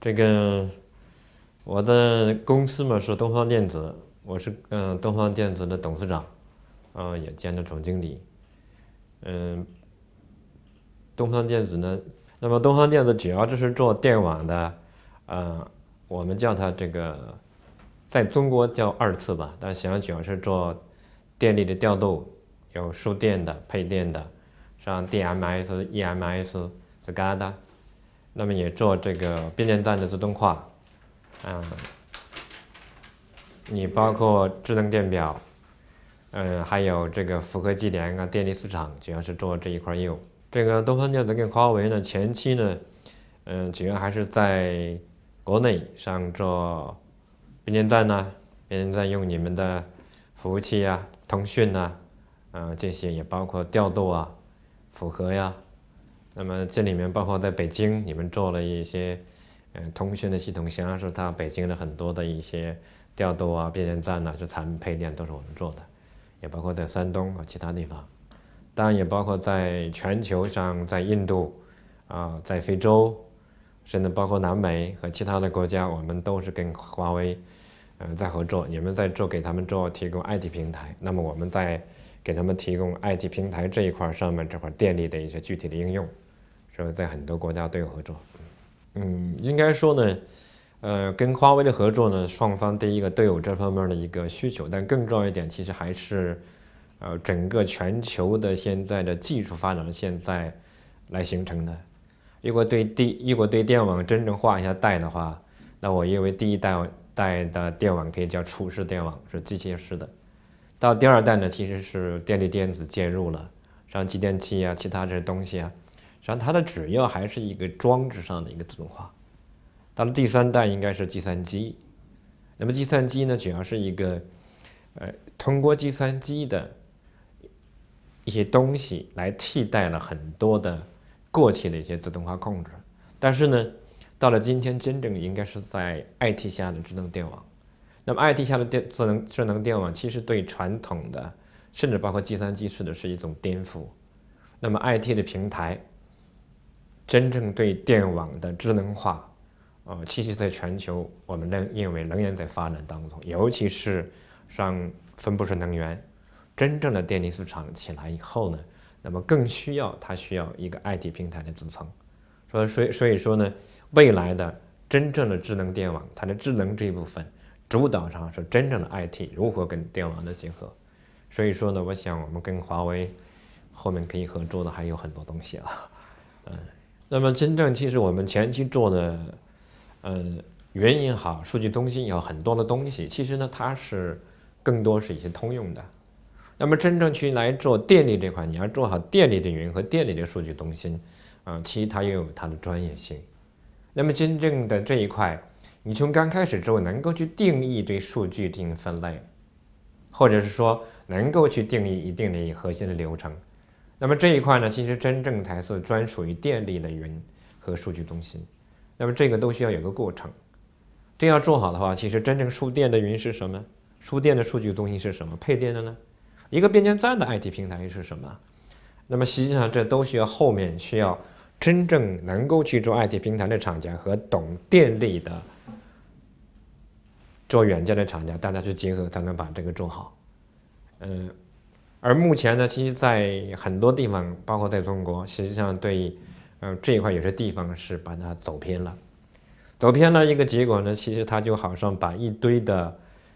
这个我的公司嘛是东方电子，我是东方电子的董事长，也兼着总经理。东方电子呢，那么东方电子主要就是做电网的，我们叫它这个，在中国叫二次吧，但实际上主要是做电力的调度，有输电的、配电的，像 DMS、EMS 这嘎达，那么也做这个变电站的自动化，你包括智能电表，还有这个复合机联啊，电力市场主要是做这一块业务。这个东方电子跟华为呢，前期呢，主要还是在国内上做变电站呐，变电站用你们的服务器啊、通讯呐，这些也包括调度啊、符合呀。那么这里面包括在北京，你们做了一些通讯的系统，实际上是它北京的很多的一些调度啊、变电站呐，是产品配电都是我们做的，也包括在山东和其他地方。当然也包括在全球上，在印度在非洲，甚至包括南美和其他的国家，我们都是跟华为在合作。你们在给他们提供 IT 平台，那么我们在给他们提供 IT 平台这一块上面这块电力的一些具体的应用，所以在很多国家都有合作。应该说呢，跟华为的合作呢，双方第一个都有这方面的一个需求，但更重要一点，其实还是整个全球的现在的技术发展现在来形成的。如果对电网真正画一下带的话，那我认为第一代的电网可以叫储式电网，是机械式的。到第二代呢，其实是电力电子介入了，像继电器啊、其他这些东西啊，实际上它的主要还是一个装置上的一个自动化。到了第三代应该是计算机，那么计算机呢，主要是一个通过计算机的一些东西来替代了很多的过去的一些自动化控制，但是呢，到了今天真正应该是在 IT 下的智能电网。那么 IT 下的智能电网其实对传统的，甚至包括计算机式的是一种颠覆。那么 IT 的平台真正对电网的智能化，其实在全球我们认为仍然在发展当中，尤其是像分布式能源。真正的电力市场起来以后呢，那么更需要一个 IT 平台的支撑。所以说呢，未来的真正的智能电网，它的智能这一部分主导上是真正的 IT 如何跟电网的结合。所以说呢，我想我们跟华为后面可以合作的还有很多东西啊。那么真正其实我们前期做的，云也好，数据中心也好，很多的东西，其实呢它是更多是一些通用的。那么真正去来做电力这块，你要做好电力的云和电力的数据中心，其实它也有它的专业性。那么真正的这一块，你从刚开始之后能够去定义对数据进行分类，或者是说能够去定义一定的核心的流程，那么这一块呢，其实真正才是专属于电力的云和数据中心。那么这个都需要有个过程，这要做好的话，其实真正输电的云是什么？输电的数据中心是什么？配电的呢？一个变电站的 IT 平台是什么？那么实际上这都需要真正能够去做 IT 平台的厂家和懂电力的做软件的厂家，大家去结合才能把这个做好。而目前呢，其实在很多地方，包括在中国，实际上对这一块有些地方是把它走偏了。走偏了一个结果呢，其实它就好像把一堆的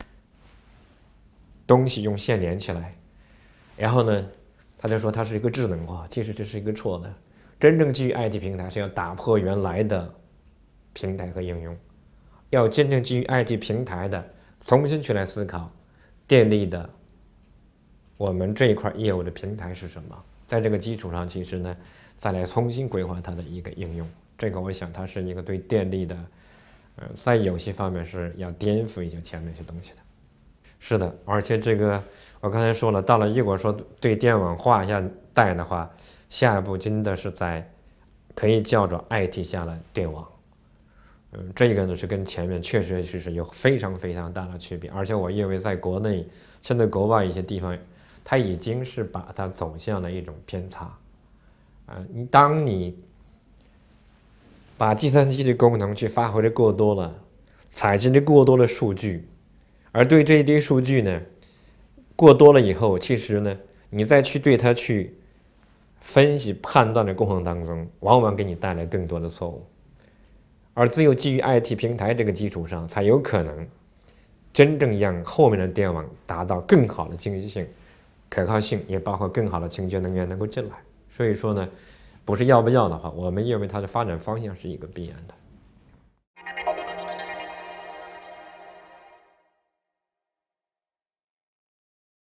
东西用线连起来。然后呢，他就说它是一个智能化，其实这是一个错的。真正基于 IT 平台是要打破原来的平台和应用，要真正基于 IT 平台的重新去来思考电力的我们这一块业务的平台是什么，在这个基础上，其实呢再来重新规划它的一个应用。这个我想它是一个对电力的，在有些方面是要颠覆一下前面一些东西的。是的，而且这个我刚才说了，到了如果说对电网画一下带的话，下一步真的是可以叫做 IT 下的电网。这个呢是跟前面确实是有非常非常大的区别，而且我认为在国内甚至国外一些地方，它已经是把它走向了一种偏差。当你把计算机的功能去发挥的过多了，采集的过多的数据，而对这一堆数据呢，过多了以后，其实呢，你再去对它去分析判断的过程当中，往往给你带来更多的错误。而只有基于 IT 平台这个基础上，才有可能真正让后面的电网达到更好的经济性、可靠性，也包括更好的清洁能源能够进来。所以说呢，不是要不要的话，我们认为它的发展方向是一个必然的。